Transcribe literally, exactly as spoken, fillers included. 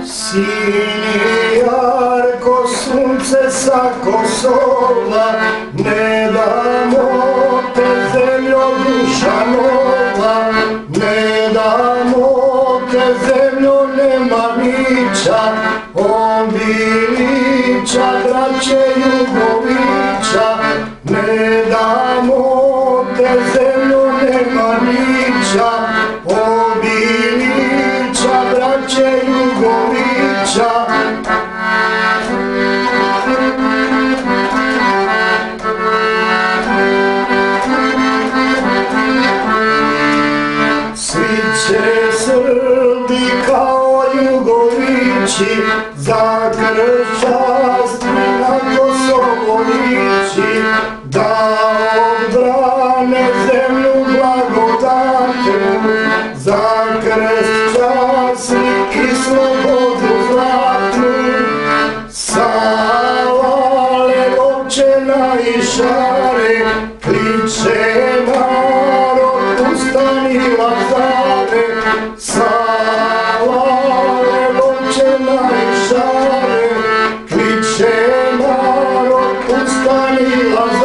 Sini jarko sunce sa Kosova, ne damo te zemljo duša nova, ne damo te zemljo Nemanića, on Bilića, braće Jugovića, ne damo te zemljo Nemanića, on Bilića, braće Jugovića. Svi će Srbi kao Jugovići za kršćanstvo na Kosovo ići, da odbrane zemlju blagodatu, za kršćanstvo i slobodu zlatnu. Sava Levočena i Šare, kliče narod, ustani Lazare. Sava Levočena i Šare, kliče narod, ustani Lazare.